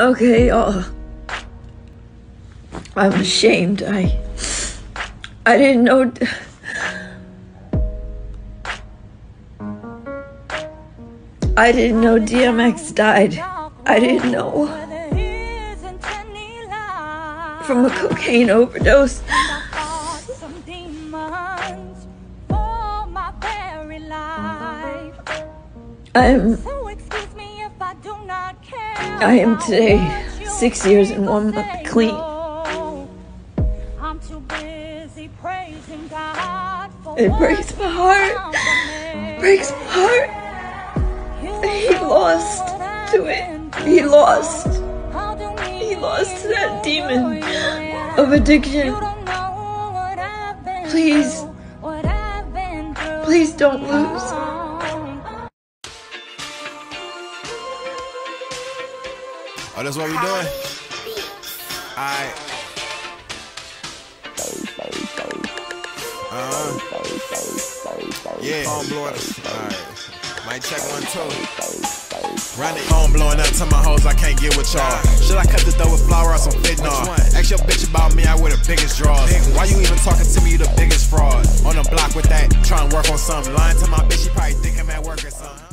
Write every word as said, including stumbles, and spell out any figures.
Okay, uh, I'm ashamed. I, I didn't know. I didn't know D M X died. I didn't know. From a cocaine overdose. I'm. I am today six years and one month clean. It breaks my heart. Breaks my heart. He lost to it. He lost. He lost to that demon of addiction. Please. Please don't lose. Oh, that's what we doing? Alright. Uh-huh. Yeah, phone blowing up. Alright. Might check one, two. Run it. Phone blowing up to my hoes, I can't get with y'all. Should I cut the dough with flour or some fentanyl? Ask your bitch about me, I wear the biggest draws. Why you even talking to me, you the biggest fraud? On the block with that, trying to work on something. Lying to my bitch, she probably think I'm at work or something.